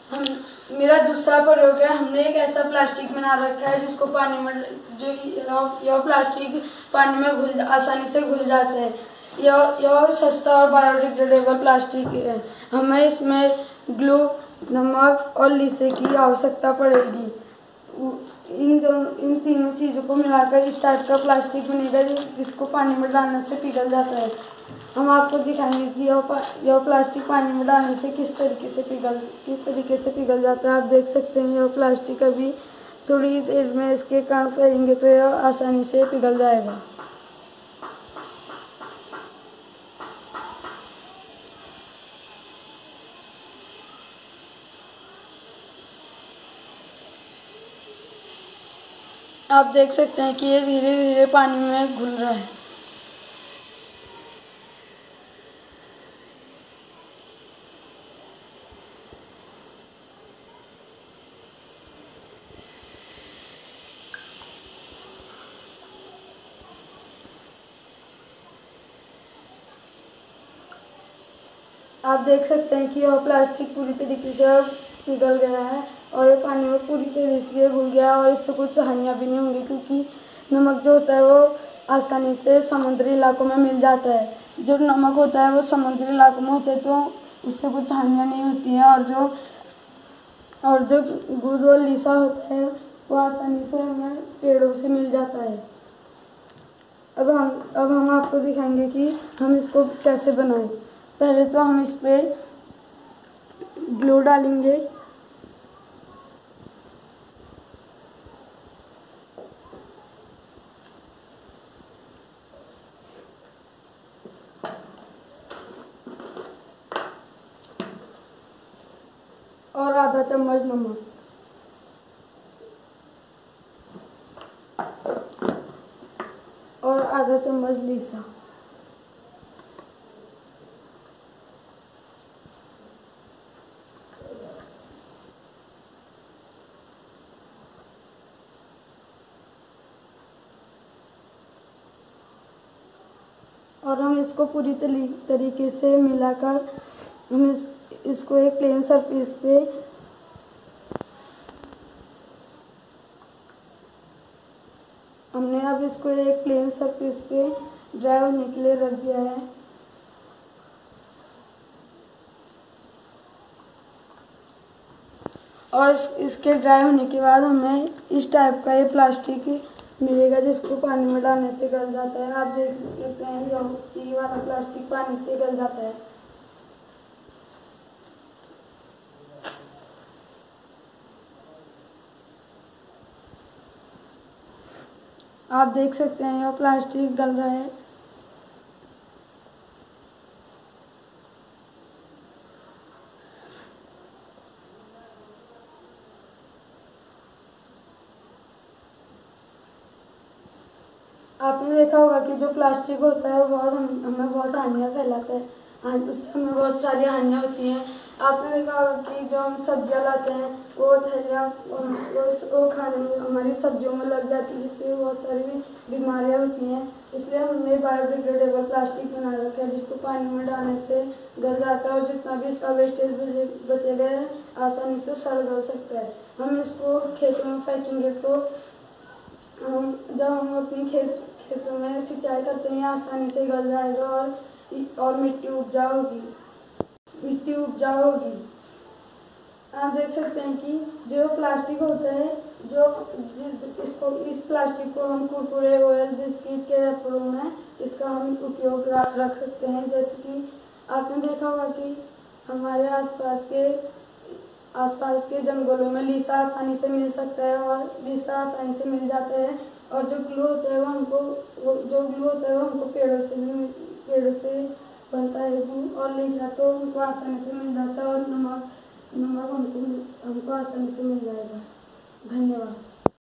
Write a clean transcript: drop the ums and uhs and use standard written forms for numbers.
हम मेरा दूसरा प्रयोग है, हमने एक ऐसा प्लास्टिक बना रखा है जिसको पानी में यह प्लास्टिक पानी में आसानी से घुल जाते हैं। यह सस्ता और बायोडिग्रेडेबल प्लास्टिक है। हमें इसमें ग्लू, नमक और लीसे की आवश्यकता पड़ेगी। इन तीनों चीज़ों को मिलाकर इस टाइप का प्लास्टिक बनेगा जिसको पानी में डालने से पिघल जाता है। हम आपको दिखाएंगे कि यह प्लास्टिक पानी में डालने से किस तरीके से पिघल जाता है। आप देख सकते हैं यह प्लास्टिक अभी थोड़ी देर में इसके कण फैलेंगे तो यह आसानी से पिघल जाएगा। आप देख सकते हैं कि ये धीरे धीरे पानी में घुल रहा है। आप देख सकते हैं कि यह प्लास्टिक पूरी तरीके से पिघल गया है और ये पानी में पूरी तरीके से घुल गया और इससे कुछ हानियाँ भी नहीं होंगी, क्योंकि नमक जो होता है वो आसानी से समुद्री इलाकों में मिल जाता है। जो नमक होता है वो समुद्री इलाकों में होता है तो उससे कुछ हानियाँ नहीं होती हैं, और जो दूध और लीसा होता है वो आसानी से हमें पेड़ों से मिल जाता है। अब हम आपको दिखाएंगे कि हम इसको कैसे बनाएं। पहले तो हम इस पे ग्लू डालेंगे और आधा चम्मच नमक और आधा चम्मच लीसा। और हम इसको पूरी तरीके से मिलाकर हम इसको एक प्लेन सरफेस पे हमने अब इसको एक प्लेन सरफेस पे ड्राई होने के लिए रख दिया है। और इसके ड्राई होने के बाद हमें इस टाइप का ये प्लास्टिक मिलेगा जिसको पानी में डालने से गल जाता है। आप देख सकते हैं ये वाला प्लास्टिक पानी से गल जाता है। आप देख सकते हैं यह प्लास्टिक गल रहा है। आपने देखा होगा कि जो प्लास्टिक होता है वो हमें बहुत हानियाँ फैलाता है, उससे हमें बहुत सारी हानियाँ होती हैं। आपने देखा होगा कि जो हम सब्जियाँ लाते हैं वो थैलियाँ वो खाने में हमारी सब्जियों में लग जाती है, जिससे बहुत सारी बीमारियाँ होती हैं। इसलिए हमने बायोडिग्रेडेबल प्लास्टिक बना रखा है जिसको पानी में डालने से गल जाता है और जितना भी इसका वेस्टेज बचेगा आसानी से सड़ गल सकता है। हम इसको खेतों में फेंकेंगे तो जब हम अपनी खेतों में सिंचाई करते हैं आसानी से गल जाएगा और मिट्टी उपजाऊ होगी। आप देख सकते हैं कि जो प्लास्टिक होता है इस प्लास्टिक को हम कुरकुरे, ऑयल, बिस्किट के रैपरों में इसका हम उपयोग रख सकते हैं। जैसे कि आपने देखा होगा कि हमारे आसपास के जंगलों में लीसा आसानी से मिल सकता है और लीसा आसानी से मिल जाता है। और जो ग्लू होता है वो हमको पेड़ों से बनता है ग्लू, और लीसा तो हमको आसानी से मिल जाता है और नमक हमको आसानी से मिल जाएगा। धन्यवाद।